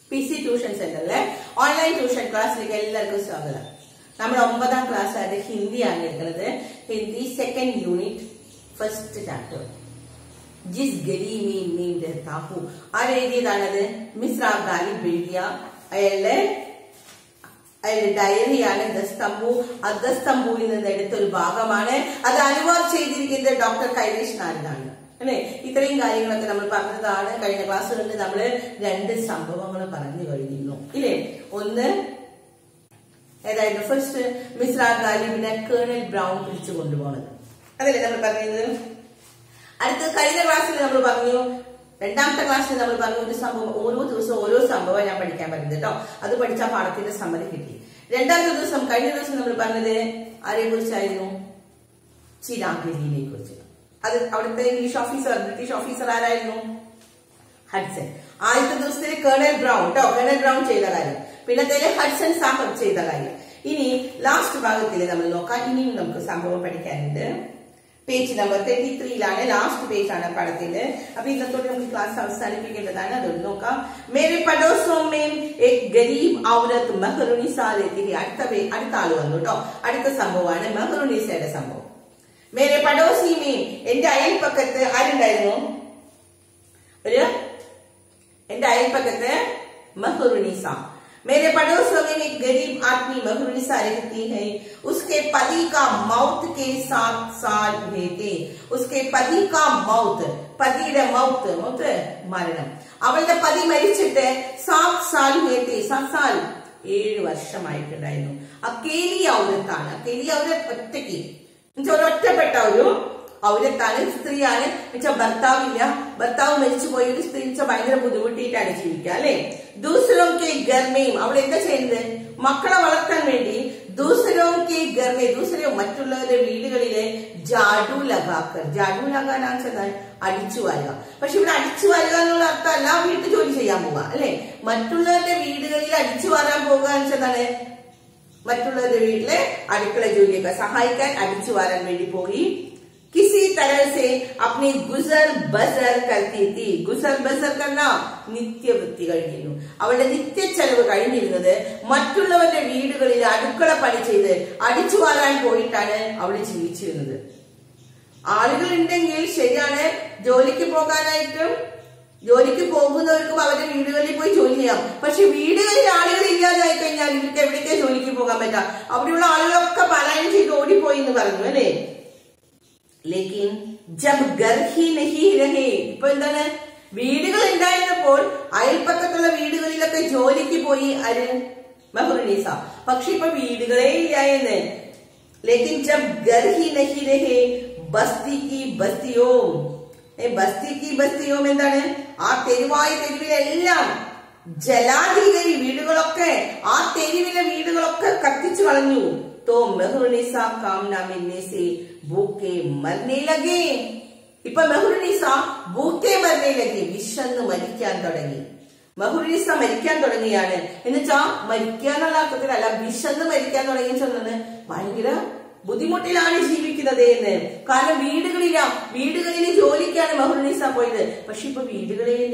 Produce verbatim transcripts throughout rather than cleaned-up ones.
P C tuition സെന്ററിലെ online tuition ക്ലാസ്സിലേക്ക് എല്ലാവർക്കും സ്വാഗതം. നമ്മൾ ഒമ്പതാം ക്ലാസ് ആയത് ഹിന്ദിയാണ് എടുക്കുന്നത്. Hindi second unit first chapter ജിസ് ഗലി മീൻ മീൻ രഹ്താഹു. ആരെഴുതിയതാണത്? മിസ്ര ഗാലിബ് എഴുതിയ അയാളുടെ അയാളുടെ ഡയറിയാണ് ദസ്തംബു. ആ ദസ്തംബുവിൽ നിന്ന് എടുത്ത ഒരു ഭാഗമാണ്. അത് അനുവാദം ചെയ്തിരിക്കുന്നത് ഡോക്ടർ കൈലേഷ് നാരായണാണ് അല്ലെ. ഇത്രയും കാര്യങ്ങളൊക്കെ നമ്മൾ പറഞ്ഞതാണ്. കഴിഞ്ഞ ക്ലാസ്സുകളിൽ നമ്മൾ രണ്ട് സംഭവങ്ങൾ പറഞ്ഞു കഴിഞ്ഞിരുന്നു ഇല്ലേ. ഒന്ന് ഏതായിരുന്നു? ഫസ്റ്റ് മിസ്ര ഗാലിബിനെ കേണൽ ബ്രൗൺ പിടിച്ചു കൊണ്ടുപോകുന്നത്, അതല്ലേ നമ്മൾ പറഞ്ഞത്. അടുത്ത കഴിഞ്ഞ ക്ലാസ്സിൽ നമ്മൾ പറഞ്ഞു, രണ്ടാമത്തെ ക്ലാസ്സിൽ നമ്മൾ പറഞ്ഞു ഒരു സംഭവം, ഓരോ ദിവസവും ഓരോ സംഭവം ഞാൻ പഠിക്കാൻ പറ്റുന്നത് കേട്ടോ. അത് പഠിച്ചാൽ പാഠത്തിന്റെ സമ്മതി കിട്ടി. രണ്ടാമത്തെ ദിവസം കഴിഞ്ഞ ദിവസം നമ്മൾ പറഞ്ഞത് ആരെ കുറിച്ചായിരുന്നു? ചിരാഗലിനെ കുറിച്ച്. അത് അവിടുത്തെ ഇംഗ്ലീഷ് ഓഫീസർ, ബ്രിട്ടീഷ് ഓഫീസർ ആരായിരുന്നു? ഹഡ്സൺ. ആദ്യത്തെ ദിവസത്തില് കേണൽ ബ്രൗൺ കേട്ടോ, കേണൽ ബ്രൗൺ ചെയ്ത കാര്യം. പിന്നത്തേല് ഹഡ്സൺ സാഹബ് ചെയ്ത കാര്യം. ഇനി ലാസ്റ്റ് ഭാഗത്തില് നമ്മൾ നോക്കാം. ഇനിയും നമുക്ക് സംഭവം പഠിക്കാനുണ്ട്. പേജ് നമ്പർ തേർട്ടി ത്രീയിലാണ്, ലാസ്റ്റ് പേജ് ആണ് പടത്തിന്റെ. അപ്പൊ ഇന്നത്തോടെ നമുക്ക് ക്ലാസ് അവസാനിപ്പിക്കേണ്ടതാണ്. അതൊന്ന് നോക്കാം. മേരെ പഡോസോം മേം ഏക് ഗരീബ് ഔരത്ത് മെഹറുനിസ രഹതി ഹൈ. അടുത്ത അടുത്ത ആള് വന്നു കേട്ടോ. അടുത്ത സംഭവമാണ് മെഹറുനിസയുടെ സംഭവം. മേരെ പഡോസി മേം, എന്റെ അയൽപ്പക്കത്ത് ആരുണ്ടായിരുന്നു? ഒരു എന്റെ അയൽപ്പക്കത്ത് മെഹറുനിസ. मेरे पड़ोसों में एक गरीब आदमी मेहरुनिसा रहती है. उसके पति का मौत के सात साल हुए थे. उसके पति का मौत, പതിയുടെ മൗത്ത്, മൗത്ത് മരണം. അവളുടെ പതി മരിച്ചിട്ട് സാത് സാൽ हुए थे. സാത് സാൽ ഏഴ് വർഷമായിട്ടുണ്ടായിരുന്നു. അക്കേലി ഔരത്താണ്. അക്കേലി ഔരത്ത് ഒറ്റയ്ക്ക്, ഒരൊറ്റപ്പെട്ട ഒരു ഔരത്താണ്, സ്ത്രീയാണ്. വെച്ചാൽ ഭർത്താവില്ല, ഭർത്താവ് മരിച്ചുപോയ ഒരു സ്ത്രീ വെച്ചാൽ ഭയങ്കര ബുദ്ധിമുട്ടിയിട്ടാണ് ജീവിക്കുക അല്ലെ. ദൂസരോം കെ ഗർമയും, അവിടെ എന്താ ചെയ്യുന്നത്? മക്കളെ വളർത്താൻ വേണ്ടി ദൂസരോം കെ ഗർമേ, ദൂസരോ മറ്റുള്ളവരുടെ വീടുകളിലെ ജാഡു ലഗാക്കർ. ജാഡു ലഗാനാന്ന് വെച്ചാൽ അടിച്ചു വാരുക. പക്ഷെ ഇവിടെ അടിച്ചു വാരുക എന്നുള്ള അർത്ഥമല്ല വീട്ടു ജോലി ചെയ്യാൻ പോവുക അല്ലെ. മറ്റുള്ളവരുടെ വീടുകളിൽ അടിച്ചു വാരാൻ പോകുക എന്ന് വെച്ചാൽ മറ്റുള്ളവരുടെ വീട്ടിലെ അടുക്കള ജോലിയൊക്കെ സഹായിക്കാൻ അടിച്ചു വാരാൻ വേണ്ടി പോയി. किसी तरह से अपनी गुजर बसर करती थी. गुजर बसर करना നിത്യവൃത്തി കഴിഞ്ഞിരുന്നു. അവളുടെ നിത്യ ചെലവ് കഴിഞ്ഞിരുന്നത് മറ്റുള്ളവരുടെ വീടുകളിൽ അടുക്കള പണി ചെയ്ത് അടിച്ചു വാരാൻ പോയിട്ടാണ് അവള് ജീവിച്ചിരുന്നത്. ആളുകൾ ഉണ്ടെങ്കിൽ ശരിയാണ്, ജോലിക്ക് പോകാനായിട്ടും ജോലിക്ക് പോകുന്നവർക്കും അവരുടെ വീടുകളിൽ പോയി ജോലി ചെയ്യാം. പക്ഷെ വീടുകളിൽ ആളുകൾ ഇല്ലാതായി കഴിഞ്ഞാൽ ഇവർക്ക് എവിടേക്കാ ജോലിക്ക് പോകാൻ പറ്റാം? അവിടെയുള്ള ആളുകളൊക്കെ പലായനം ചെയ്ത് ഓടിപ്പോയി എന്ന് പറഞ്ഞു അല്ലേ. ലേക്കിൻ ജബ് ഗർ ഹി നഹി രഹേ, ഇപ്പൊ എന്താണ്? വീടുകൾ ഉണ്ടായിരുന്നപ്പോൾ അയൽപ്പക്കത്തുള്ള വീടുകളിലൊക്കെ ജോലിക്ക് പോയി ആര്? മെഹറുനിസ. പക്ഷെ ഇപ്പൊ വീടുകളേ ഇല്ലായെന്ന്. ലേക്കിൻ ജബ് ഗർ ഹി നഹി രഹേ ബസ്തി കി ബസ്തിയോം. ബസ്തി കി ബസ്തിയോം എന്താണ്? ആ തെരുവായ തെരുവിലെല്ലാം ജലാധികരി വീടുകളൊക്കെ, ആ തെരുവിലെ വീടുകളൊക്കെ കത്തിച്ചു കളഞ്ഞു. तो मेहरुनिसा कामना मिलने से भूखे मरने लगे. ഇപ്പൊ മെഹറുനിസ ഭൂക്കെ മരനെ ലഗി, വിശന്ന് മരിക്കാൻ തുടങ്ങി. മെഹറുനിസ മരിക്കാൻ തുടങ്ങിയാണ് എന്നുവെച്ചാ മരിക്കാനുള്ള അർത്ഥത്തിലല്ല, വിശന്ന് മരിക്കാൻ തുടങ്ങി ചെന്നത് ഭയങ്കര ബുദ്ധിമുട്ടിലാണ് ജീവിക്കുന്നത് എന്ന്. കാരണം വീടുകളില്ല, വീടുകളിൽ ജോലിക്കാണ് മെഹറുനിസ പോയത്. പക്ഷെ ഇപ്പൊ വീടുകളേ ഇല്ല.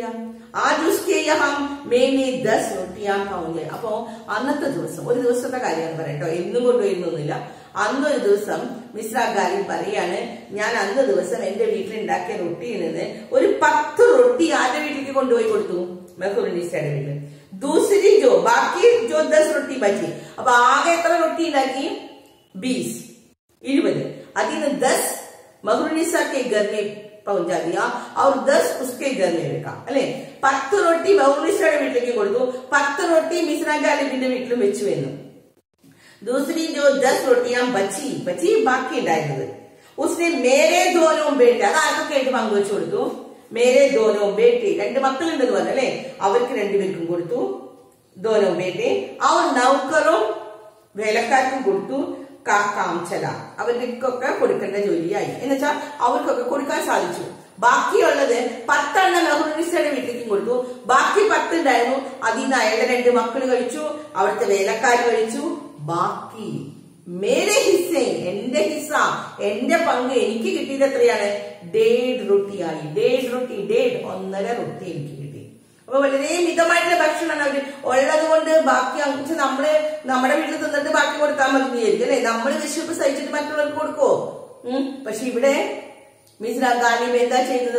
അപ്പോ അന്നത്തെ ദിവസം, ഒരു ദിവസത്തെ കാര്യമാണ് പറയട്ടോ, എന്നും കൊണ്ടുവരുന്നൊന്നുമില്ല. അന്നൊരു ദിവസം മിസ്ര ഗാലിബ് പറയാണ്, ഞാൻ അന്ന് ദിവസം എന്റെ വീട്ടിലുണ്ടാക്കിയ റൊട്ടിയിൽ നിന്ന് ഒരു പത്ത് റൊട്ടി ആരുടെ വീട്ടിലേക്ക് കൊണ്ടുപോയി കൊടുത്തു? മെഹറുനിസയുടെ വീട്ടിൽ. ദൂസരി ജോ ബാക്കി ജോ ദസ് റൊട്ടി ബച്ചി. അപ്പൊ ആകെ എത്ര റൊട്ടി ഉണ്ടാക്കി? ബീസ്, ഇരുപത്. അതിന് ദസ് മെഹറുനിസ के घर में पहुंचा दिया और दस उसके घर में रखा അല്ലെ. പത്ത് റൊട്ടി മെഹറുനിസയുടെ വീട്ടിലേക്ക് കൊടുത്തു, പത്ത് റൊട്ടി മിസ്ര ഗാലിബിന്റെ വീട്ടിലും വെച്ചു വന്നു. ദൂസരി ജോ ദസ് റൊട്ടിയാ ബച്ചി ബച്ചി ബാക്കി ഉണ്ടായിരുന്നത് ഉസ്നെ മേരെ ദോനോ ബേട്ടി, അത് ആർക്കൊക്കെ ആയിട്ട് പങ്കുവെച്ചു കൊടുത്തു? മേരെ ദോനോ ബേട്ടി, രണ്ട് മക്കളുണ്ടെന്ന് പറഞ്ഞു അല്ലെ, അവർക്ക് രണ്ടുപേർക്കും കൊടുത്തു. ദോനോ ബേട്ടി അവർ നൗക്കറും വേലക്കാർക്കും കൊടുത്തു. കാക്കാം ചല, അവർക്കൊക്കെ കൊടുക്കേണ്ട ജോലിയായി. എന്നുവെച്ചാൽ അവർക്കൊക്കെ കൊടുക്കാൻ സാധിച്ചു. ബാക്കിയുള്ളത് പത്തെണ്ണം മെഹറുനിസയുടെ വീട്ടിലേക്കും കൊടുത്തു. ബാക്കി പത്തുണ്ടായിരുന്നു. അതിൽ നിന്ന് അയാളുടെ രണ്ട് മക്കൾ കഴിച്ചു, അവിടുത്തെ വേലക്കാർ കഴിച്ചു. ബാക്കി മേരെ ഹിസ്സ, എന്റെ ഹിസ്സ, എന്റെ പങ്ക് എനിക്ക് കിട്ടിയത് എത്രയാണ്? ഡേഡ് റൊട്ടിയായി. ഡേഡ് റൊട്ടി, ഡേഡ് ഒന്നര റൊട്ടി എനിക്ക് കിട്ടി. അപ്പൊ വളരെ മിതമായിട്ടുള്ള ഭക്ഷണമാണ് അവര് ഉള്ളത് കൊണ്ട് ബാക്കി നമ്മള് നമ്മുടെ വീട്ടിൽ തിന്നിട്ട് ബാക്കി കൊടുത്താൽ മതി വിചാരിക്കും അല്ലെ. നമ്മൾ വിശപ്പ് സഹിച്ചിട്ട് മറ്റുള്ളവർക്ക് കൊടുക്കോ? ഉം പക്ഷെ ഇവിടെ മിസ്ര ഗാലിബ് എന്താ ചെയ്തത്?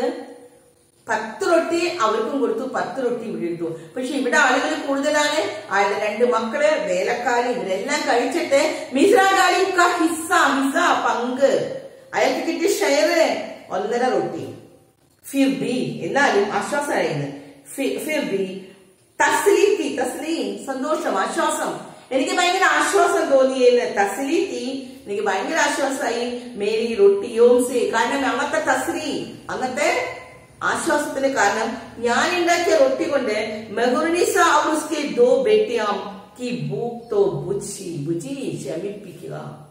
പത്ത് റൊട്ടി അവർക്കും കൊടുത്തു, പത്ത് റൊട്ടി ഇവിടെ എടുത്തു. പക്ഷെ ഇവിടെ ആളുകൾ കൂടുതലാണ്. അയാളുടെ രണ്ട് മക്കള്, വേലക്കാരി, ഇവരെല്ലാം കഴിച്ചിട്ട് മിസ്ര ഗാലിബ് കാ ഹിസ്സ, ഹിസ്സ പങ്ക്, അയാൾക്ക് കിട്ടിയ ഷെയർ ഒന്നര റൊട്ടി. ഫിർ ബി എന്നാലും ആശ്വാസമായിരുന്നു. ഫിർ ബി തസ്ലീത്തി, തസ്ലീം സന്തോഷം, ആശ്വാസം. എനിക്ക് ഭയങ്കര ആശ്വാസം തോന്നിയെന്ന്. തസ്ലീത്തി എനിക്ക് ഭയങ്കര ആശ്വാസമായി. മേരി റൊട്ടിയോം സേ, കാരണം അന്നത്തെ തസ്ലീ, അന്നത്തെ ആശ്വാസത്തിന് കാരണം ഞാൻ ഉണ്ടാക്കിയ റൊട്ടി കൊണ്ട് മെഹുർനിസ और उसके दो बेटियां की भूख तो बुझी बुझी ശമിപ്പിക്കുക,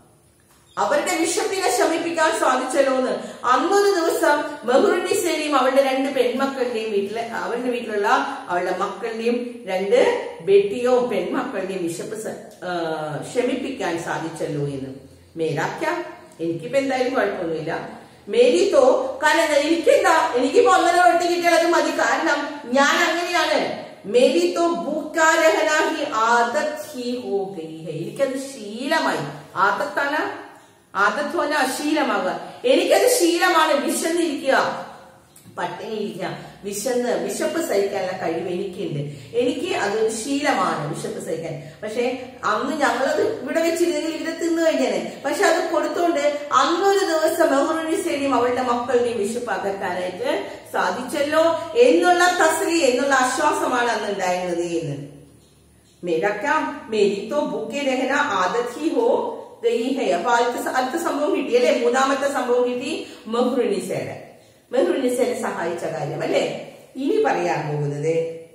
അവരുടെ വിശപ്പിനെ ശമിപ്പിക്കാൻ സാധിച്ചല്ലോ എന്ന്. അന്നൊരു ദിവസം മെഹുർനിസയുടെയും അവളുടെ രണ്ട് പെൺമക്കളുടെയും വീട്ടിലെ അവരുടെ വീട്ടിലുള്ള അവളുടെ മക്കളുടെയും രണ്ട് ബെട്ടിയോ പെൺമക്കളുടെയും വിശപ്പ് ശമിപ്പിക്കാൻ സാധിച്ചല്ലോ എന്ന്. മേരാക്ക, എനിക്കിപ്പോ എന്തായാലും കുഴപ്പമൊന്നുമില്ല. മേരിത്തോ, കാരണം എനിക്കെന്താ, എനിക്കിപ്പോ ഒന്നര റൊട്ടി കിട്ടിയാൽ അത് മതി, കാരണം ഞാൻ അങ്ങനെയാണ്. മേരിത്തോ ഭൂക്കാ രഹനാ ഹി ആദത് ഹി ഹോ ഗയി ഹൈ, എനിക്കത് ശീലമായി. ആദത്താണ്, ആദത്ത് പോലെ ശീലമാകുക. എനിക്കത് ശീലമാണ്. വിശന്നിരിക്കുക, പട്ടിണിയിരിക്കുക, വിശന്ന് വിശപ്പ് സഹിക്കാനുള്ള കഴിവ് എനിക്കുണ്ട്. എനിക്ക് അതൊരു ശീലമാണ് വിശപ്പ് സഹിക്കാൻ. പക്ഷെ അന്ന് ഞങ്ങളത് ഇവിടെ വെച്ചിരുന്നെങ്കിൽ ഇവിടെ തിന്നു കഴിഞ്ഞേനെ. പക്ഷെ അത് കൊടുത്തോണ്ട് അന്നൊരു ദിവസം മെഹുർനിസയുടെയും അവളുടെ മക്കളുടെയും വിശപ്പ് അകറ്റാനായിട്ട് സാധിച്ചല്ലോ എന്നുള്ള തസ്ലി, എന്നുള്ള ആശ്വാസമാണ് അന്ന് ഉണ്ടായിരുന്നത് എന്ന്. മേരാക്ക മേരി തോ ഭൂക്കെ രഹന ആദത് ഹി ഹോ ഗയി ഹൈ. അപ്പൊ അടുത്ത അടുത്ത സംഭവം കിട്ടി അല്ലെ, മൂന്നാമത്തെ സംഭവം കിട്ടി മെഹുർനിസയുടെ. മെഹുർനിസയെ സഹായിച്ച കാര്യം അല്ലെ. ഇനി പറയാൻ പോകുന്നത്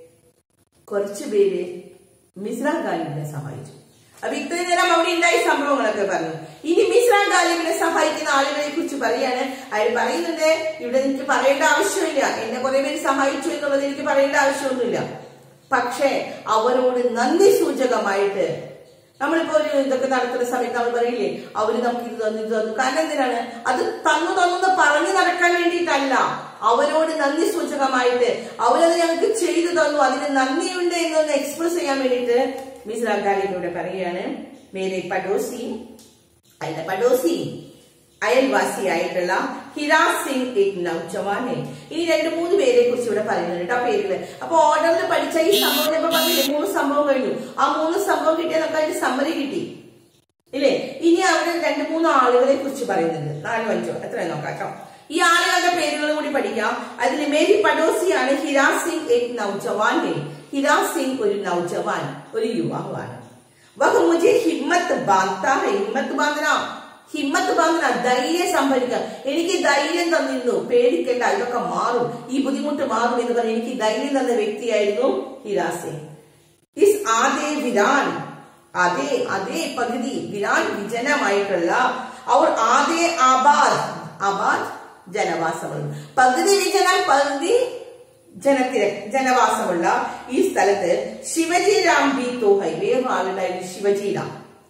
കുറച്ചു പേര് മിസ്ര ഗാലിബിനെ സഹായിച്ചു. അപ്പൊ ഇത്രയും നേരം അവിടെ ഉണ്ടായ സംഭവങ്ങളൊക്കെ പറഞ്ഞു. ഇനി മിസ്ര ഗാലിബിനെ സഹായിക്കുന്ന ആളുകളെ കുറിച്ച് പറയാണ്. അയാൾ പറയുന്നുണ്ട്, ഇവിടെ എനിക്ക് പറയേണ്ട ആവശ്യമില്ല, എന്നെ കുറെ പേര് സഹായിച്ചു എന്നുള്ളത് എനിക്ക് പറയേണ്ട ആവശ്യമൊന്നുമില്ല. പക്ഷെ അവരോട് നന്ദി സൂചകമായിട്ട് നമ്മളിപ്പോ ഒരു ഇതൊക്കെ നടത്തുന്ന സമയത്ത് നമ്മൾ പറയില്ലേ, അവര് നമുക്ക് ഇത് തന്നു ഇത് തന്നു. കാരണം എന്തിനാണ്? അത് തന്നു തന്നു പറഞ്ഞു നടക്കാൻ വേണ്ടിയിട്ടല്ല, അവരോട് നന്ദി സൂചകമായിട്ട് അവരത് ഞങ്ങൾക്ക് ചെയ്തു തന്നു, അതിന് നന്ദിയുണ്ട് എന്നൊന്ന് എക്സ്പ്രസ് ചെയ്യാൻ വേണ്ടിയിട്ട് മിസ്ര ഗാലിബിലൂടെ പറയുകയാണ്. മേരെ പഡോസി, അതിന്റെ പഡോസി അയൽവാസിയായിട്ടുള്ള ഹിരാസ് സിംഗ് എക് നൗജവാനെ. ഈ രണ്ട് മൂന്ന് പേരെ കുറിച്ച് ഇവിടെ പറയുന്നുണ്ട് ആ പേരില്. അപ്പൊ ഓർഡറിൽ പഠിച്ച ഈ സംഭവം ഇപ്പൊ പറഞ്ഞില്ലേ, മൂന്ന് സംഭവം കഴിഞ്ഞു. ആ മൂന്ന് സംഭവം കിട്ടിയാൽ നമുക്ക് അതിന്റെ സമ്മറി കിട്ടി ഇല്ലേ. ഇനി അവിടെ രണ്ട് മൂന്ന് ആളുകളെ കുറിച്ച് പറയുന്നുണ്ട്. നാലോ അഞ്ചോ എത്ര നോക്കാം. ഈ ആളുകളുടെ പേരുകളും കൂടി പഠിക്കാം. അതിൽ മേരി പഡോസിയാണ് ഹിരാസ് സിംഗ് എക് നൗജവാനെ. ഹിരാസ് സിംഗ് ഒരു നൗജവാൻ, ഒരു യുവാവാണ്. വഹ് മുझे ഹിമ്മത്ത് ബാന്ധാ ഹൈ. ഹിമ്മത്ത് ബാന്ധന, ഹിമ്മത്ത് ബാന്ധന ധൈര്യം സംഭരിക്കുക. എനിക്ക് ധൈര്യം തന്നിരുന്നു, പേടിക്കണ്ട, ഇതൊക്കെ മാറും, ഈ ബുദ്ധിമുട്ട് മാറും എന്ന് പറഞ്ഞ് എനിക്ക് ധൈര്യം തന്ന വ്യക്തിയായിരുന്നു ഹിരാസ് സിംഗ്. ഇസ് ആദേ വിരാൻ, അതേ അതേ പകുതി വിരാൻ വിജനമായിട്ടുള്ള അവർ ആദേ ആബാദ്, ആബാദ് ജനവാസമുള്ള, പകുതി വിജനം പകുതി ജനത്തിര ജനവാസമുള്ള ഈ സ്ഥലത്ത് ശിവജി രാം ബി തോ ഹൈ, വേറൊരാളുണ്ടായിരുന്നു ശിവജി രാം.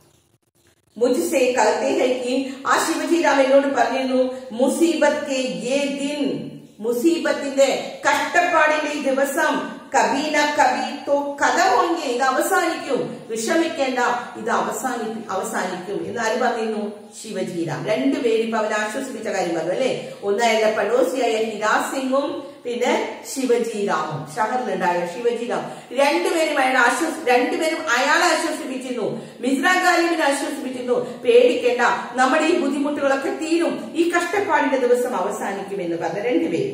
മുझसे कहते हैं कि ആ ശിവജി രാം എന്നോട് പറഞ്ഞിരുന്നു, മുസീബത്ത് കെ യേ ദിൻ, മുസീബത്തിന്റെ കഷ്ടപ്പാടിന്റെ ഈ ദിവസം കബീ ന കബീ തോ ഖതം ഹോംഗെ, ഇത് അവസാനിക്കും, വിഷമിക്കേണ്ട, ഇത് അവസാനി അവസാനിക്കും എന്ന് ആര് പറഞ്ഞിരുന്നു? ശിവജി രാം. രണ്ടുപേരും ഇപ്പൊ അവനെ ആശ്വസിപ്പിച്ച കാര്യം പറഞ്ഞു അല്ലെ. ഒന്ന് അയാളുടെ പഡോസിയായ ഹിരാസ് സിംഗും പിന്നെ ശിവജി രാമും, ഷഹറിലുണ്ടായ ശിവജി രാം. രണ്ടുപേരും അയാളെ ആശ്വസ രണ്ടുപേരും അയാളെ ആശ്വസിപ്പിച്ചിരുന്നു, മിസ്ര ഗാലിബിനെ ആശ്വസിപ്പിച്ചിരുന്നു. പേടിക്കേണ്ട, നമ്മുടെ ഈ ബുദ്ധിമുട്ടുകളൊക്കെ തീരും, ഈ കഷ്ടപ്പാടിന്റെ ദിവസം അവസാനിക്കും എന്ന് പറഞ്ഞ രണ്ടുപേരും.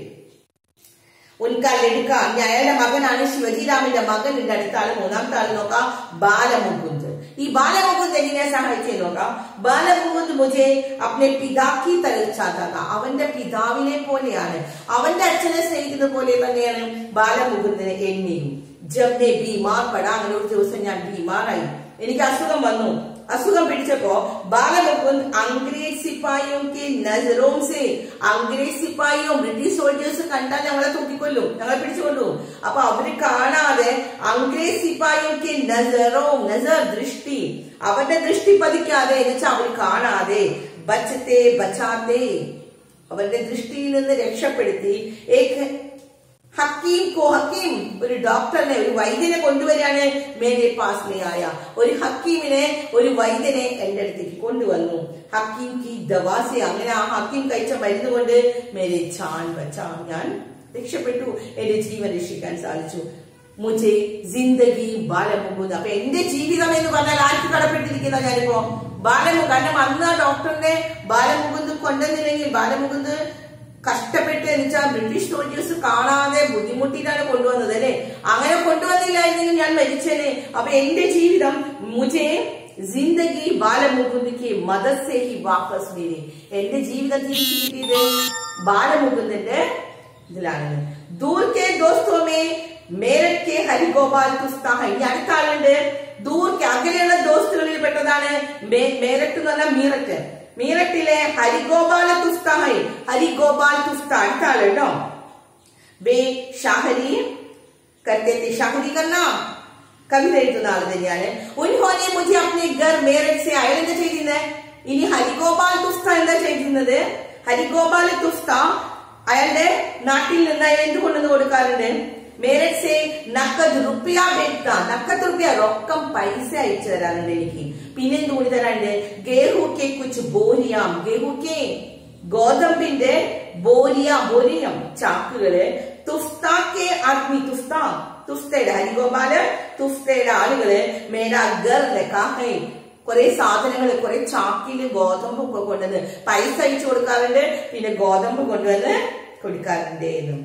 ഉൻകാ ലഡ്ക, അയാളുടെ മകനാണ് ശിവജി രാമിന്റെ മകൻ. എന്റെ അടുത്ത ആള് മൂന്നാമത്തെ ആള് നോക്കാം, ബാലമുകുന്ദ്. ഈ ബാലമുകുന്ദ് എങ്ങനെയാ സഹായിച്ചത് നോക്കാം. ബാലമുകുന്ദ് മുझे अपने पिता की तरह चाहता था, അവന്റെ പിതാവിനെ പോലെയാണ്, അവന്റെ അച്ഛനെ സ്നേഹിക്കുന്ന പോലെ തന്നെയാണ് ബാലമുകുന്ദിനെ എന്നെയും. ജബ് ने बीमार पड़ा, അങ്ങനെ ഒരു ദിവസം ഞാൻ ബീമാറായി, എനിക്ക് അസുഖം വന്നു. അസുഖം പിടിച്ചപ്പോ ബാലമുകുന്ദ് അംഗ്രേജ് സിപ്പായിയോ കെ നസറോ സെ, അംഗ്രേജ് സിപ്പായിയോ ബ്രിട്ടീഷ് സോൾജേഴ്സ് കണ്ടാൽ ഞങ്ങളെ തൂക്കിക്കൊല്ലും, ഞങ്ങളെ പിടിച്ചുകൊണ്ടു. അപ്പൊ അവര് കാണാതെ അംഗ്രേജ് സിപ്പായിയോ കെ നസറോ, നസർ ദൃഷ്ടി, അവരുടെ ദൃഷ്ടി പതിക്കാതെ എന്ന് വെച്ചാൽ അവർ കാണാതെ, ബച്ചത്തെ ബച്ചാത്തെ, അവരുടെ ദൃഷ്ടിയിൽ നിന്ന് രക്ഷപ്പെടുത്തി, ഏക് ഹക്കീം കോ ഹക്കീം ഒരു ഡോക്ടറിനെ ഒരു വൈദ്യനെ കൊണ്ടുവരികയാണ്. മേരെ പാസ് മേ ആയ ഒരു ഹക്കീമിനെ ഒരു വൈദ്യനെ എന്റെ അടുത്തേക്ക് കൊണ്ടുവന്നു. ഹക്കീം കി ദവാസെ അങ്ങനെ ആ ഹക്കീം കഴിച്ച മരുന്ന് കൊണ്ട് മേരെ ജാൻ ബച്ചാ ഞാൻ രക്ഷപ്പെട്ടു, എന്റെ ജീവൻ രക്ഷിക്കാൻ സാധിച്ചു. മുझे ജിന്ദഗി ബാലമുകുന്ദ അപ്പൊ എന്റെ ജീവിതം എന്ന് പറഞ്ഞാൽ ആർക്ക് കടപ്പെട്ടിരിക്കുന്ന ഞാനിപ്പോ ബാലമുകുന്ദ. കാരണം അന്ന് ആ ഡോക്ടറിനെ ബാലമുകുന്ദ് കൊണ്ടുവന്നില്ലെങ്കിൽ ബാലമുകുന്ദ് കഷ്ടപ്പെട്ട് എന്നുവെച്ചാൽ ബ്രിട്ടീഷ് സോൾജേഴ്സ് കാണാതെ ബുദ്ധിമുട്ടിയിട്ടാണ് കൊണ്ടുവന്നത് അല്ലെ. അങ്ങനെ കൊണ്ടുവന്നില്ലായിരുന്നെങ്കിൽ ഞാൻ മരിച്ചേനെ. അപ്പൊ എന്റെ ജീവിതം മുझे ജിന്ദഗി ബാലമുകുന്ദിക്ക് മദദ് സേ ഹി വാപസ് മിലി എന്റെ ജീവിതം തിരിച്ചു കിട്ടിയത് ബാലമുകുന്ദന്റെ ഇതിലാണ്. ദൂർ കെ ദോസ്തോ മേ മേരറ്റ് കെ ഹരിഗോപാൽ തുസ്താ ഇനി അടുത്ത ആളുണ്ട്. ദൂർ കെ അകലെയുള്ള ദോസ്തുകളിൽ പെട്ടതാണ് മേരറ്റ് എന്ന് പറഞ്ഞാൽ മീററ്റ്. മീററ്റിലെ ഹരിഗോപാല തുസ്താഹി ഹരിഗോപാൽ തുസ്ത അടുത്ത ആള് കേട്ടോ. വേ ഷാഹരി കർത്തേത്തി ഷാഹരി കന്ന കവിത എഴുതുന്ന ആള് തന്നെയാണ്. ഉൻഹോനെ മുझे अपने घर मेरठ से അയാൾ എന്താ ചെയ്തിരുന്നത്? ഇനി ഹരിഗോപാൽ തുസ്ത എന്താ ചെയ്തിരുന്നത്? ഹരിഗോപാൽ തുസ്ത അയാളുടെ നാട്ടിൽ നിന്ന് അയാൾ എന്ത് കൊണ്ടുവന്ന് കൊടുക്കാറുണ്ട്? മേരറ്റ് സെ നക്കത് റുപ്യ ബേക്ക നക്കത്ത് റുപ്യ റൊക്കം പൈസ അയച്ചു തരാറുണ്ട് എനിക്ക്. പിന്നെ എന്ത് കൂടി തരാറുണ്ട്? ഗേഹു കെ കുച്ച് ബോരിയാം ഗേഹു കെ ഗോതമ്പിന്റെ ബോരിയ ബോരിയം ചാക്കുകള് തുസ്താക്കെ ആത്മി തുസ്താ തുസ്തയുടെ ഹരിഗോപാല് തുസ്തയുടെ ആളുകള് മേരാ ഗർ ലക്കാഹൈ കുറെ സാധനങ്ങള് കുറെ ചാക്കില് ഗോതമ്പ് ഒക്കെ കൊണ്ടുവന്ന് പൈസ അയച്ചു കൊടുക്കാറുണ്ട്. പിന്നെ ഗോതമ്പ് കൊണ്ടുവന്ന് കൊടുക്കാറുണ്ട് എന്നും.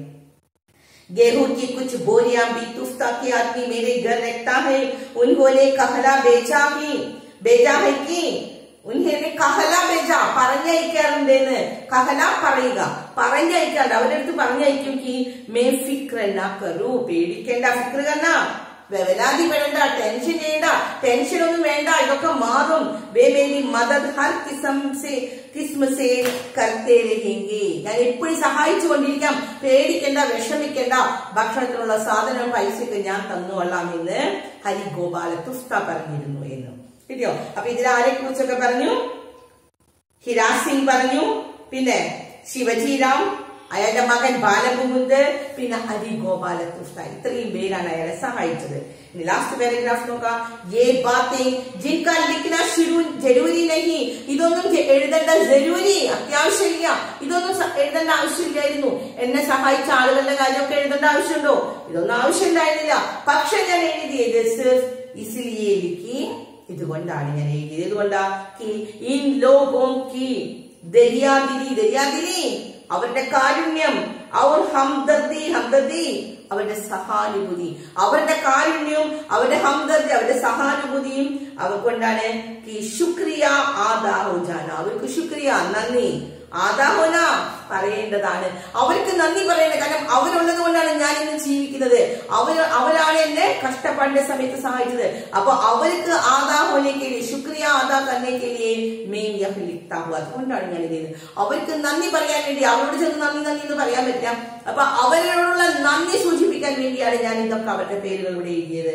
गेहूं की कुछ बोरियां भी तुफ्ता के आदमी मेरे घर रखता है. उन्होंने कहला बेचा ही बेचा है कि उन्होंने कहला बेचा പറഞ്ഞയക്കാറുണ്ടെന്ന്. കഹല പറയുക പറഞ്ഞയക്കാണ്ട് അവരുടെ അടുത്ത് പറഞ്ഞയക്കും. കി മേ ഫിക്ര ന കറൂ പേടിക്കേണ്ട ഫിക്ര കന്ന വേവലാതിപ്പെടേണ്ട ടെൻഷൻ ചെയ്യണ്ട ടെൻഷൻ ഒന്നും വേണ്ട ഇതൊക്കെ മാറും. വേ മേരി മദദ് ഹർ കിസ്ം സേ കിസ്മ സേ കർത്തേ രഹേംഗേ ഞാൻ എപ്പോഴും സഹായിച്ചു കൊണ്ടിരിക്കാം. പേടിക്കേണ്ട വിഷമിക്കേണ്ട ഭക്ഷണത്തിനുള്ള സാധനം പൈസയൊക്കെ ഞാൻ തന്നുകൊള്ളാം എന്ന് ഹരിഗോപാല തുസ്ത പറഞ്ഞിരുന്നു എന്ന് കിട്ടിയോ. അപ്പൊ ഇതിൽ ആരെ കുറിച്ചൊക്കെ പറഞ്ഞു? ഹിരാജ് സിംഗ് പറഞ്ഞു, പിന്നെ ശിവജിറാം അയാളുടെ മകൻ ബാലമുകുന്ദ്, പിന്നെ ഹരിഗോപാല തുസ്ത ഇത്രയും പേരാണ് അയാളെ സഹായിച്ചത്. ഇനി ലാസ്റ്റ് പാരഗ്രാഫ് നോക്കാം. യേ ബാത്തേ ജിൻകാ ലിഖ്നാ ശുരു ജരൂരി നഹി ഇതൊന്നും എഴുതേണ്ട ജരൂരി അത്യാവശ്യമില്ല. ഇതൊന്നും എഴുതേണ്ട ആവശ്യമില്ലായിരുന്നു. എന്നെ സഹായിച്ച ആളുകളുടെ കാര്യമൊക്കെ എഴുതേണ്ട ആവശ്യമുണ്ടോ? ഇതൊന്നും ആവശ്യമുണ്ടായിരുന്നില്ല. പക്ഷെ ഞാൻ എഴുതിയത് സിർഫ് ഇസ്ലിയേ ലിഖി ഇതുകൊണ്ടാണ് ഞാൻ എഴുതിയത്. ഇതുകൊണ്ടാ കി ഇൻ ലോഗോं की ദരിയാദിലി ദരിയാദിലി അവരുടെ കാരുണ്യം അവർ ഹംദർദി ഹംദർദി അവരുടെ സഹാനുഭൂതി അവരുടെ കാരുണ്യവും അവരുടെ ഹംദർദി അവരുടെ സഹാനുഭൂതിയും അവർക്കൊണ്ടാണ് കി ശുക്രിയ ആദാ ഹോ ജാന അവർക്ക് ശുക്രിയ നന്ദി ആദാ ഹോന പറയേണ്ടതാണ്. അവർക്ക് നന്ദി പറയേണ്ടത്. കാരണം അവരുള്ളത് കൊണ്ടാണ് ഞാൻ ഇന്ന് ജീവിക്കുന്നത്. അവർ അവരാണ് എന്നെ കഷ്ടപ്പാടിന്റെ സമയത്ത് സഹായിച്ചത്. അപ്പൊ അവർക്ക് ആദാ ഹോനേക്ക് ശുക്രിയ ആദാ കന്നേക്ക് മെയിൻ യഹ് ലിഖ്താ ഹുവാ അതുകൊണ്ടാണ് ഞാൻ ഇത് അവർക്ക് നന്ദി പറയാൻ വേണ്ടി അവരോട് ചെന്ന് നന്ദി നന്ദി എന്ന് പറയാൻ പറ്റില്ല. അപ്പൊ അവരോടുള്ള നന്ദി സൂചിപ്പിക്കാൻ വേണ്ടിയാണ് ഞാൻ ഇതൊക്കെ അവരുടെ പേരുകൾ ഇവിടെ എഴുതിയത്.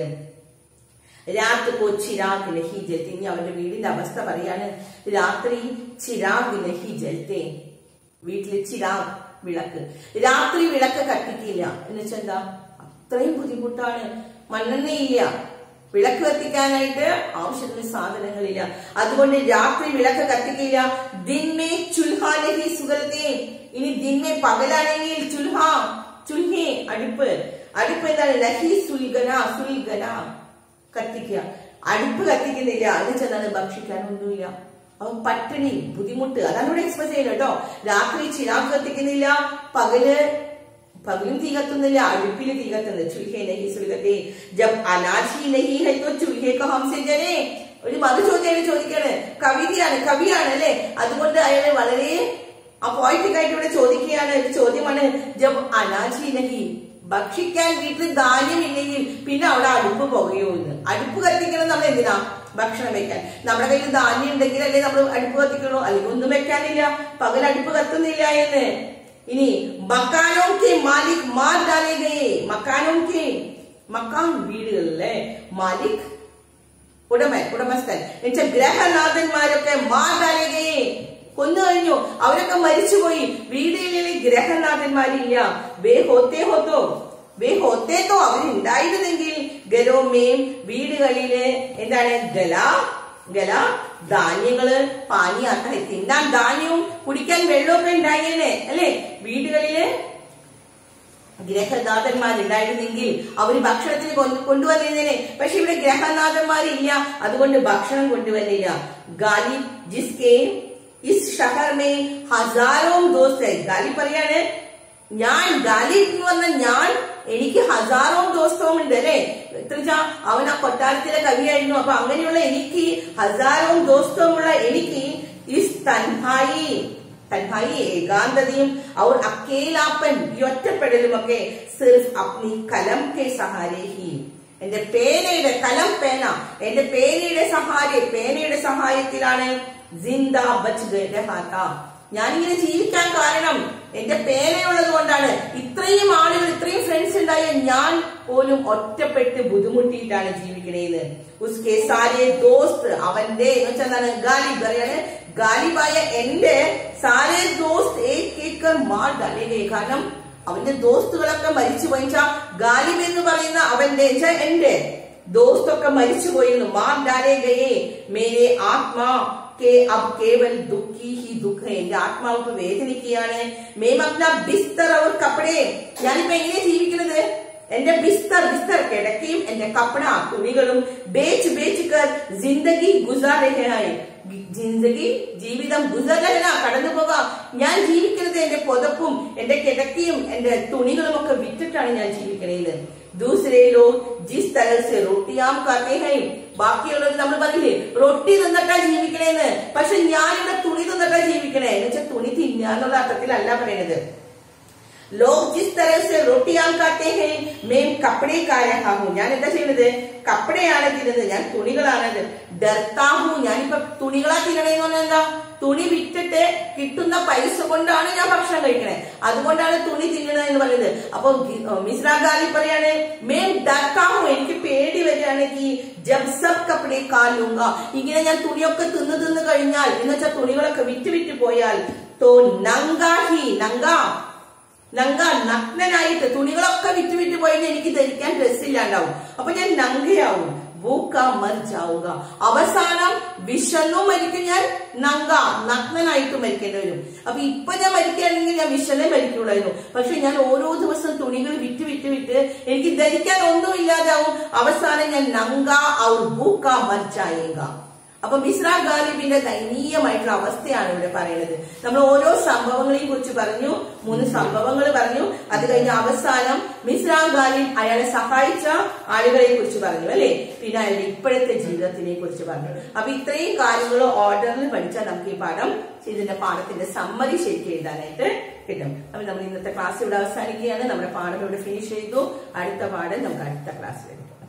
രാത്രി കോ ചിരാഗ് നഹി ജൽത്തെ ഇനി അവരുടെ വീടിന്റെ അവസ്ഥ പറയാണ്. രാത്രി ചിരാഗ് നഹി ജൽത്തെ വീട്ടില് ചിരാഗ് വിളക്ക് രാത്രി വിളക്ക് കത്തിക്കില്ല എന്ന് വെച്ചാൽ എന്താ അത്രയും ബുദ്ധിമുട്ടാണ്. മണ്ണെണ്ണയില്ല വിളക്ക് കത്തിക്കാനായിട്ട് ആവശ്യത്തിന് സാധനങ്ങളില്ല. അതുകൊണ്ട് രാത്രി വിളക്ക് കത്തിക്കില്ല. ദിൻമേ ചുൽഹാ നഹി സുഗൽത്തെ ഇനി ദിൻമേ പകലാണെങ്കിൽ ചുൽഹാ ചുൽഹേ അടുപ്പ് അടുപ്പ് എന്താണ് നഹി സുൽഗന സുൽഗന കത്തിക്കുക അടുപ്പ് കത്തിക്കുന്നില്ല. എന്ന് ചെന്നാണ് ഭക്ഷിക്കാനൊന്നുമില്ല. അവൻ പട്ടിണി ബുദ്ധിമുട്ട് അതാണ് ഇവിടെ എക്സ്പ്രസ് ചെയ്യുന്നത് കേട്ടോ. രാത്രി ചിരാഗ് കത്തിക്കുന്നില്ല, പകല് പകലും തീ കത്തുന്നില്ല, അടുപ്പില് തീ കത്തുന്നത്. ചുൽഹേ നഹി സുൽഗത്തെ ജബ് അനാജി നഹി ഹൈ തോ ചുൽഹേ കോ ഹംസെ ജനെ ഒരു മറു ചോദ്യമാണ് ചോദിക്കാണ്. കവിതയാണ് കവിയാണ് അല്ലെ. അതുകൊണ്ട് അയാള് വളരെ ആ പോയിറ്റിക് ആയിട്ട് ഇവിടെ ചോദിക്കുകയാണ്. ഒരു ചോദ്യമാണ്. ജബ് അനാജി നഹി ഭക്ഷിക്കാൻ വീട്ടിൽ ധാന്യമില്ലെങ്കിൽ പിന്നെ അവിടെ അടുപ്പ് പുകയോ എന്ന്. അടുപ്പ് കത്തിക്കണം നമ്മൾ എന്തിനാ? ഭക്ഷണം വെക്കാൻ. നമ്മുടെ കയ്യിൽ ധാന്യം ഉണ്ടെങ്കിൽ അല്ലേ നമ്മൾ അടുപ്പ് കത്തിക്കണോ? അല്ലെങ്കിൽ ഒന്നും വെക്കാനില്ല, പകൽ അടുപ്പ് കത്തുന്നില്ല എന്ന്. ഇനി മക്കാനോക്കെ മാലിക് മാർ ഡാലേഗേ മക്കാനോക്കെ മക്കാൻ വീടുകളിലെ മാലിക് ഉടമ ഉടമസ്ഥൻ എന്നുവെച്ചാൽ ഗ്രഹനാഥന്മാരൊക്കെ മാർ ഡാലേഗേ കൊന്നു കഴിഞ്ഞു. അവരൊക്കെ മരിച്ചുപോയി. വീടുകളിൽ ഗ്രഹനാഥന്മാരില്ല. വേ ഹോത്തേ ഹോത്തോ വേ ഹോത്തേത്തോ അവരുണ്ടായിരുന്നെങ്കിൽ ഗരോമേം വീടുകളില് എന്താണ് ഗല ഗല ധാന്യങ്ങള് പാനീയാത്ത തിന്നാൻ ധാന്യവും കുടിക്കാൻ വെള്ളമൊക്കെ ഉണ്ടായേനെ അല്ലെ. വീടുകളില് ഗ്രഹനാഥന്മാരുണ്ടായിരുന്നെങ്കിൽ അവര് ഭക്ഷണത്തിന് കൊണ്ടുവന്നിരുന്നേനെ. പക്ഷെ ഇവിടെ ഗ്രഹനാഥന്മാരില്ല, അതുകൊണ്ട് ഭക്ഷണം കൊണ്ടുവന്നില്ല. ഗാലിബ് ജിസ്കെ ഇസ് ഷഹർ മേ ഹസാരോം ദോസ്ത്. ഗാലിബ് പറയാണ് ഞാൻ ഗാലിബ് എന്ന് പറഞ്ഞ ഞാൻ എനിക്ക് ഹസാറോം ദോസ്തവും ഉണ്ട് അല്ലെ. എത്ര അവൻ ആ കൊട്ടാരത്തിലെ കവിയായിരുന്നു. അപ്പൊ അങ്ങനെയുള്ള എനിക്ക് ഹസാറോം ദോസ്തവുമുള്ള എനിക്ക് ഇസ് തൻഹായി തൻഹായി ഏകാന്തതയും അവർ അക്കേലാപ്പൻ ഈ ഒറ്റപ്പെടലും ഒക്കെ സിർഫ് അപ്നി കലം കെ സഹാരേ ഹി. എന്റെ പേനയുടെ കലം പേന എന്റെ പേനയുടെ സഹായ പേനയുടെ സഹായത്തിലാണ് ജിന്ദ ബച്ച് രഹാത്ത. ഞാനിങ്ങനെ ജീവിക്കാൻ കാരണം എന്റെ പേനയുള്ളത് കൊണ്ടാണ്. ഇത്രയും ആളുകൾ ഇത്രയും ഫ്രണ്ട്സ് ഉണ്ടായ ഞാൻ പോലും ഒറ്റപ്പെട്ട് ബുദ്ധിമുട്ടിയിട്ടാണ് ജീവിക്കണേന്ന്. ഉസ്കെ സാരെ ദോസ്ത് അവന്റെ എന്ന് വെച്ചാൽ എന്താണ് ഗാലിബ് പറയാണ് ഗാലിബായ എന്റെ സാരെ ദോസ്ത് ഏക്കർ മാർ ഡാലേഗേ. കാരണം അവന്റെ ദോസ്തുകളൊക്കെ മരിച്ചു പോയിച്ചാ ഗാലിബ് എന്ന് പറയുന്ന അവന്റെ എന്റെ ദോസ്തൊക്കെ മരിച്ചു പോയിരുന്നു. മാർ ഡാലേഗേ മേരെ ആത്മാ के अब केवल दुखी ही दुख है. എന്റെ ആത്മാവ് വേദനിക്കുകയാണ്. മേം അപ്ന ബിസ്തർ അവർ കപ്പടേ. ഞാനിപ്പോ എങ്ങനെ ജീവിക്കുന്നത്? എന്റെ ബിസ്തർ ബിസ്തർ കിടക്കയും എന്റെ കപ്പട തുണികളും ബേച്ച് ബേച്ച് കർ ജിന്ദഗി ഗുസാർ രഹനായി. ജിന്ദഗി ജീവിതം ഗുസർ രഹന കടന്നു പോകാം. ഞാൻ ജീവിക്കുന്നത് എന്റെ പുതപ്പും എന്റെ കിടക്കയും എന്റെ തുണികളും ഒക്കെ വിറ്റിട്ടാണ് ഞാൻ ജീവിക്കണേന്ന്. ദൂസരേ ലോഗ് ജിസ് തരഹ് സെ റോട്ടിയാം കാത്തേ ഹൈ. ബാക്കിയുള്ളത് നമ്മൾ പറഞ്ഞില്ലേ റൊട്ടി തിന്നിട്ടാ ജീവിക്കണേന്ന്. പക്ഷെ ഞാനിവിടെ തുണി തിന്നിട്ടാ ജീവിക്കണേ എന്ന് വെച്ചാൽ തുണി തിന്നാന്നുള്ള അർത്ഥത്തിലല്ല പറയുന്നത്. ലോക് ജിസ് തരഹ് സെ റോട്ടിയാം കാത്തേ ഹൈ മേം കപ്പടേ കാ രഹാ ഹൂം. ഞാൻ എന്താ ചെയ്യുന്നത്? കപ്പടയാണ് തിന്നുന്നത്, ഞാൻ തുണികളാണത്. ഡർത്താ ഹൂ. ഞാനിപ്പോ തുണികളാ തിന്നണേന്ന് പറഞ്ഞാൽ എന്താ? തുണി വിറ്റിട്ട് കിട്ടുന്ന പൈസ കൊണ്ടാണ് ഞാൻ ഭക്ഷണം കഴിക്കണേ, അതുകൊണ്ടാണ് തുണി തിന്നണത് എന്ന് പറയുന്നത്. അപ്പൊ മിസ്ര ഗാലിബ് പറയാണ് മേം ഡർത്താ ഹൂ. എനിക്ക് പേടി വരികയാണെങ്കിൽ ജബ് സബ് കപ്പടേ കാലൂങ്ക. ഇങ്ങനെ ഞാൻ തുണിയൊക്കെ തിന്ന് തിന്ന് കഴിഞ്ഞാൽ എന്ന് വെച്ചാൽ തുണികളൊക്കെ വിറ്റ് വിറ്റ് പോയാൽ തോ നങ്കാഹി നങ്ക നങ്ക നഗ്നനായിട്ട് തുണികളൊക്കെ വിറ്റ് വിറ്റ് പോയിട്ട് എനിക്ക് ധരിക്കാൻ ഡ്രസ്സില്ലാണ്ടാവും. അപ്പൊ ഞാൻ നങ്കയാവും. ഭൂക്ക മരിച്ചാവുക. അവസാനം വിഷന്നു മരിക്കും. ഞാൻ നങ്ക നഗ്നനായിട്ട് മരിക്കേണ്ടി വരും. അപ്പൊ ഇപ്പൊ ഞാൻ മരിക്കുകയാണെങ്കിൽ ഞാൻ വിഷനെ മരിക്കുള്ളായിരുന്നു. പക്ഷെ ഞാൻ ഓരോ ദിവസം തുണികൾ വിറ്റ് വിറ്റ് വിറ്റ് എനിക്ക് ധരിക്കാൻ ഒന്നും ഇല്ലാതാവും. അവസാനം ഞാൻ നങ്ക ഔർ ഭൂക്ക മരിച്ചായേക. അപ്പൊ മിസ്ര ഗാലിബിന്റെ ദയനീയമായിട്ടുള്ള അവസ്ഥയാണ് ഇവിടെ പറയുന്നത്. നമ്മൾ ഓരോ സംഭവങ്ങളെയും കുറിച്ച് പറഞ്ഞു, മൂന്ന് സംഭവങ്ങൾ പറഞ്ഞു. അത് കഴിഞ്ഞ അവസാനം മിസ്ര ഗാലിബ് അയാളെ സഹായിച്ച ആളുകളെ കുറിച്ച് പറഞ്ഞു അല്ലെ. പിന്നെ അയാളുടെ ഇപ്പോഴത്തെ ജീവിതത്തിനെ കുറിച്ച് പറഞ്ഞു. അപ്പൊ ഇത്രയും കാര്യങ്ങൾ ഓർഡറിൽ പഠിച്ചാൽ നമുക്ക് ഈ പാഠം ഇതിന്റെ പാഠത്തിന്റെ സമ്മറി ശരിക്കും എഴുതാനായിട്ട് കിട്ടും. അപ്പൊ നമ്മൾ ഇന്നത്തെ ക്ലാസ് ഇവിടെ അവസാനിക്കുകയാണ്. നമ്മുടെ പാഠം ഇവിടെ ഫിനിഷ് ചെയ്തു. അടുത്ത പാഠം നമുക്ക് അടുത്ത ക്ലാസ്സിൽ എടുക്കാം.